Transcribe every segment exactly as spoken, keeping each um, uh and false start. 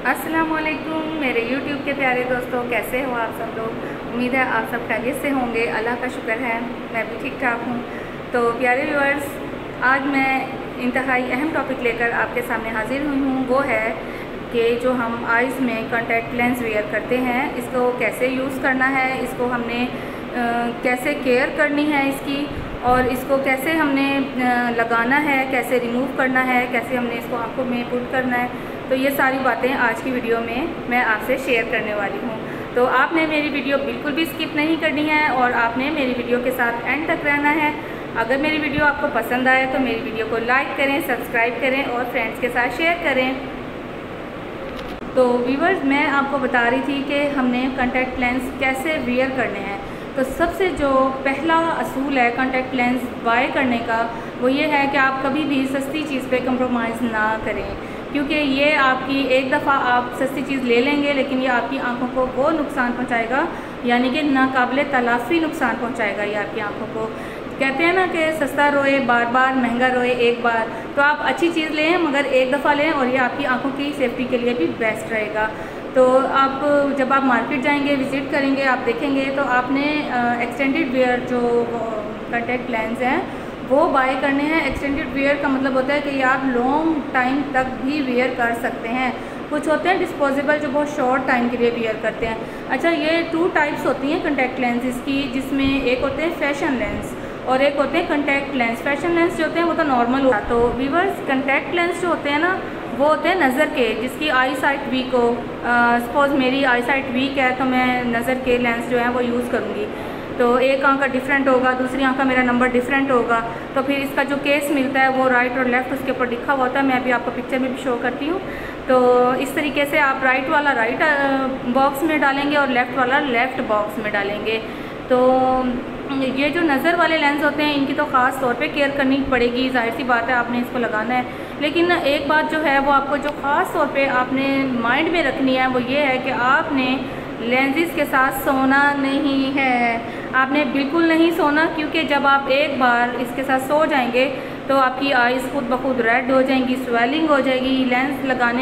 अस्सलामुअलैकुम मेरे यूट्यूब के प्यारे दोस्तों, कैसे हो आप सब लोग। उम्मीद है आप सब खैरियत से होंगे। अल्लाह का शुक्र है मैं भी ठीक ठाक हूँ। तो प्यारे व्यूअर्स, आज मैं इंतहाई अहम टॉपिक लेकर आपके सामने हाजिर हुई हूँ। वो है कि जो हम आइज़ में कॉन्टैक्ट लेंस वेयर करते हैं, इसको कैसे यूज़ करना है, इसको हमने आ, कैसे केयर करनी है इसकी, और इसको कैसे हमने लगाना है, कैसे रिमूव करना है, कैसे हमने इसको आंखों में पुट करना है। तो ये सारी बातें आज की वीडियो में मैं आपसे शेयर करने वाली हूँ। तो आपने मेरी वीडियो बिल्कुल भी स्किप नहीं करनी है और आपने मेरी वीडियो के साथ एंड तक रहना है। अगर मेरी वीडियो आपको पसंद आए तो मेरी वीडियो को लाइक करें, सब्सक्राइब करें और फ्रेंड्स के साथ शेयर करें। तो व्यूअर्स, मैं आपको बता रही थी कि हमने कॉन्टैक्ट लेंस कैसे वेयर करने हैं। तो सबसे जो पहला असूल है कॉन्टैक्ट लेंस बाय करने का, वो ये है कि आप कभी भी सस्ती चीज़ पे कंप्रोमाइज़ ना करें, क्योंकि ये आपकी एक दफ़ा आप सस्ती चीज़ ले लेंगे लेकिन ये आपकी आंखों को वो नुकसान पहुंचाएगा, यानी कि नाकाबिले तलाफ़ी नुकसान पहुंचाएगा ये आपकी आंखों को। कहते हैं ना कि सस्ता रोए बार बार, महंगा रोए एक बार। तो आप अच्छी चीज़ लें मगर एक दफ़ा लें, और ये आपकी आंखों की सेफ्टी के लिए भी बेस्ट रहेगा। तो आप जब आप मार्केट जाएंगे, विज़िट करेंगे, आप देखेंगे तो आपने एक्सटेंडेड वेयर जो कॉन्टैक्ट लेंस हैं वो बाय करने हैं। एक्सटेंडेड वेयर का मतलब होता है कि ये आप लॉन्ग टाइम तक भी वेयर कर सकते हैं। कुछ होते हैं डिस्पोजेबल जो बहुत शॉर्ट टाइम के लिए वेयर करते हैं। अच्छा, ये टू टाइप्स होती हैं कॉन्टैक्ट लेंसेज की, जिसमें एक होते हैं फैशन लेंस और एक होते हैं कॉन्टैक्ट लेंस। फैशन लेंस जो होते हैं वो तो नॉर्मल होता है। तो व्यूअर्स, कॉन्टैक्ट लेंस जो होते हैं ना, वो होते हैं नज़र के, जिसकी आई साइट वीक हो। सपोज़ मेरी आई साइट वीक है तो मैं नज़र के लेंस जो है वो यूज़ करूँगी। तो एक आंख का डिफरेंट होगा, दूसरी आंख का मेरा नंबर डिफरेंट होगा, तो फिर इसका जो केस मिलता है वो राइट और लेफ़्ट उसके ऊपर लिखा हुआ होता है। मैं अभी आपको पिक्चर में भी शो करती हूँ। तो इस तरीके से आप राइट वाला राइट बॉक्स में डालेंगे और लेफ़्ट वाला लेफ़्ट बॉक्स में डालेंगे। तो ये जो नज़र वाले लेंस होते हैं इनकी तो ख़ास तौर पे केयर करनी पड़ेगी, जाहिर सी बात है, आपने इसको लगाना है। लेकिन एक बात जो है वो आपको जो ख़ास तौर पे आपने माइंड में रखनी है वो ये है कि आपने लेंसेज के साथ सोना नहीं है। आपने बिल्कुल नहीं सोना, क्योंकि जब आप एक बार इसके साथ सो जाएंगे तो आपकी आइज़ खुद ब खुद रेड हो जाएंगी, स्वेलिंग हो जाएगी। लेंस लगाने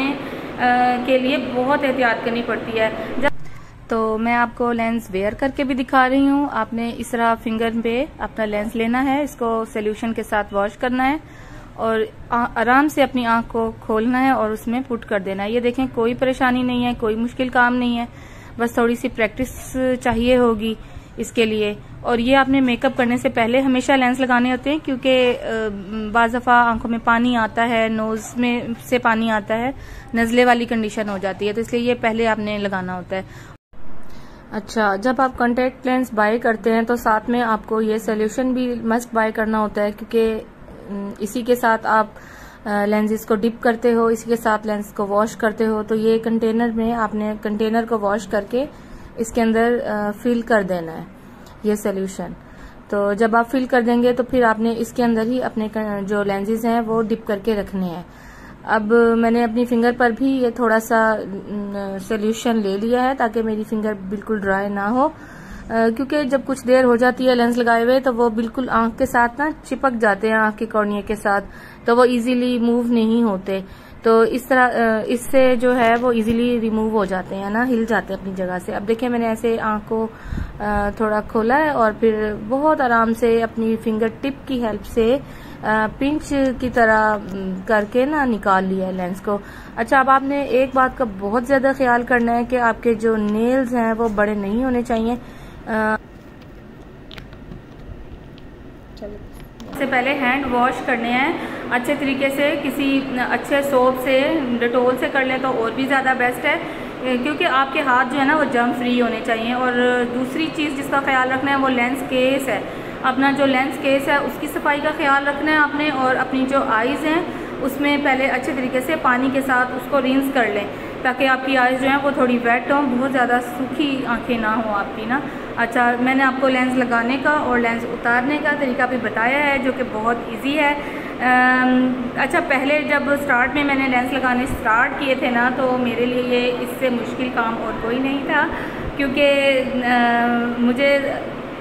के लिए बहुत एहतियात करनी पड़ती है। जब तो मैं आपको लेंस वेयर करके भी दिखा रही हूँ। आपने इस तरह फिंगर पे अपना लेंस लेना है, इसको सोल्यूशन के साथ वॉश करना है और आराम से अपनी आंख को खोलना है और उसमें पुट कर देना है। ये देखें, कोई परेशानी नहीं है, कोई मुश्किल काम नहीं है, बस थोड़ी सी प्रैक्टिस चाहिए होगी इसके लिए। और ये आपने मेकअप करने से पहले हमेशा लेंस लगाने होते हैं, क्योंकि बाज़ दफ़ा आंखों में पानी आता है, नोज में से पानी आता है, नज़ले वाली कंडीशन हो जाती है, तो इसलिए ये पहले आपने लगाना होता है। अच्छा, जब आप कॉन्टैक्ट लेंस बाय करते हैं तो साथ में आपको ये सोल्यूशन भी मस्ट बाय करना होता है, क्योंकि इसी के साथ आप लेंसेज को डिप करते हो, इसी के साथ लेंस को वॉश करते हो। तो ये कंटेनर में आपने कंटेनर को वॉश करके इसके अंदर फिल कर देना है ये सोल्यूशन। तो जब आप फिल कर देंगे तो फिर आपने इसके अंदर ही अपने जो लेंसेज हैं वो डिप करके रखने हैं। अब मैंने अपनी फिंगर पर भी ये थोड़ा सा सोल्यूशन ले लिया है ताकि मेरी फिंगर बिल्कुल ड्राई ना हो, क्योंकि जब कुछ देर हो जाती है लेंस लगाए हुए तो वो बिल्कुल आंख के साथ ना चिपक जाते हैं, आंख की कॉर्निया के साथ, तो वो इजीली मूव नहीं होते। तो इस तरह इससे जो है वो इजीली रिमूव हो जाते हैं ना, हिल जाते हैं अपनी जगह से। अब देखिए, मैंने ऐसे आंख को थोड़ा खोला है और फिर बहुत आराम से अपनी फिंगर टिप की हेल्प से पिंच की तरह करके ना निकाल लिया है लेंस को। अच्छा, अब आपने एक बात का बहुत ज्यादा ख्याल करना है कि आपके जो नेल्स हैं वो बड़े नहीं होने चाहिए। सबसे पहले हैंड वॉश करने हैं अच्छे तरीके से, किसी अच्छे सोप से, डेटोल से कर लें तो और भी ज़्यादा बेस्ट है, क्योंकि आपके हाथ जो है ना वो जर्म फ्री होने चाहिए। और दूसरी चीज़ जिसका ख्याल रखना है वो लेंस केस है। अपना जो लेंस केस है उसकी सफाई का ख्याल रखना है आपने, और अपनी जो आइज़ हैं उसमें पहले अच्छे तरीके से पानी के साथ उसको रिंस कर लें, ताकि आपकी आइज़ जो है वो थोड़ी वेट हो, बहुत ज़्यादा सूखी आंखें ना हो आपकी ना। अच्छा, मैंने आपको लेंस लगाने का और लेंस उतारने का तरीका भी बताया है, जो कि बहुत इजी है। अच्छा, पहले जब स्टार्ट में मैंने लेंस लगाने स्टार्ट किए थे ना, तो मेरे लिए ये इससे मुश्किल काम और कोई नहीं था, क्योंकि मुझे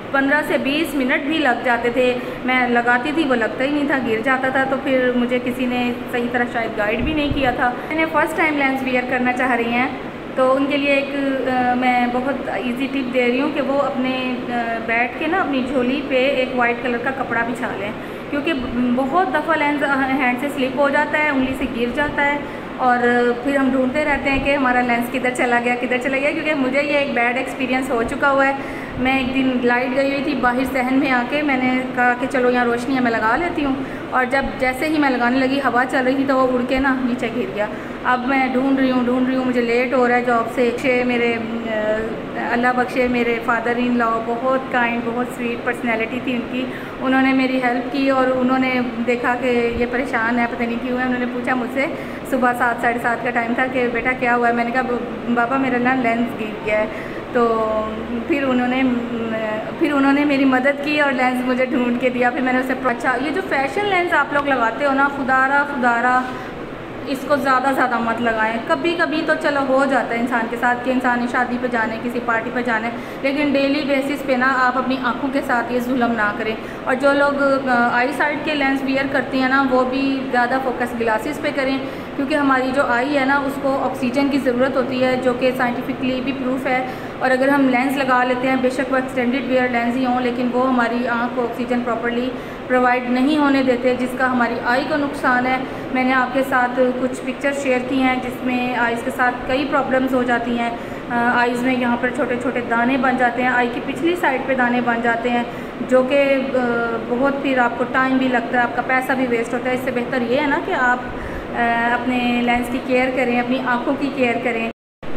पंद्रह से बीस मिनट भी लग जाते थे। मैं लगाती थी, वो लगता ही नहीं था, गिर जाता था। तो फिर मुझे किसी ने सही तरह शायद गाइड भी नहीं किया था। मैंने फ़र्स्ट टाइम लेंस वियर करना चाह रही हैं तो उनके लिए एक आ, मैं बहुत इजी टिप दे रही हूँ कि वो अपने आ, बैठ के ना अपनी झोली पे एक वाइट कलर का कपड़ा बिछा लें, क्योंकि बहुत दफ़ा लेंस हैंड से स्लिप हो जाता है, उंगली से गिर जाता है और फिर हम ढूंढते रहते हैं कि हमारा लेंस किधर चला गया किधर चला गया। क्योंकि मुझे ये एक बैड एक्सपीरियंस हो चुका हुआ है। मैं एक दिन लाइट गई हुई थी बाहर सहन में आके, मैंने कहा कि चलो यहाँ रोशनी है मैं लगा लेती हूँ, और जब जैसे ही मैं लगाने लगी हवा चल रही थी तो वो उड़ के ना नीचे गिर गया। अब मैं ढूंढ रही हूँ ढूंढ रही हूँ मुझे लेट हो रहा है जॉब से। बख्शे मेरे अल्लाह बख्शे मेरे फादर इन लॉ, बहुत काइंड बहुत स्वीट पर्सनैलिटी थी उनकी। उन्होंने मेरी हेल्प की और उन्होंने देखा कि ये परेशान है पता नहीं क्यों है। उन्होंने पूछा मुझसे, सुबह सात साढ़े सात का टाइम था, कि बेटा क्या हुआ है। मैंने कहा बाबा मेरा ना लेंस गिर गया है। तो फिर उन्होंने फिर उन्होंने मेरी मदद की और लेंस मुझे ढूंढ के दिया। फिर मैंने उसे अच्छा, ये जो फैशन लेंस आप लोग लगाते हो ना, खुदारा खुदारा इसको ज़्यादा ज़्यादा मत लगाएं। कभी कभी तो चलो हो जाता है इंसान के साथ कि इंसान शादी पे जाने किसी पार्टी पे जाने, लेकिन डेली बेसिस पे ना आप अपनी आंखों के साथ ये जुल्म ना करें। और जो लोग आई साइड के लेंस वियर करती हैं ना, वो भी ज़्यादा फोकस ग्लासेस पे करें, क्योंकि हमारी जो आई है ना उसको ऑक्सीजन की ज़रूरत होती है, जो कि साइंटिफिकली भी प्रूफ है। और अगर हम लेंस लगा लेते हैं, बेशक वो एक्सटेंडेड वियर लेंस ही हों, लेकिन वो हमारी आँख को ऑक्सीजन प्रॉपर्ली प्रोवाइड नहीं होने देते, जिसका हमारी आई को नुकसान है। मैंने आपके साथ कुछ पिक्चर्स शेयर की हैं जिसमें आइज़ के साथ कई प्रॉब्लम्स हो जाती हैं। आइज़ में यहाँ पर छोटे छोटे दाने बन जाते हैं, आई की पिछली साइड पे दाने बन जाते हैं, जो कि बहुत फिर आपको टाइम भी लगता है, आपका पैसा भी वेस्ट होता है। इससे बेहतर ये है ना कि आप अपने लेंस की केयर करें, अपनी आँखों की केयर करें।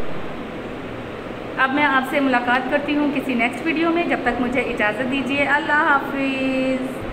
अब मैं आपसे मुलाकात करती हूँ किसी नेक्स्ट वीडियो में। जब तक मुझे इजाज़त दीजिए, अल्लाह हाफिज़।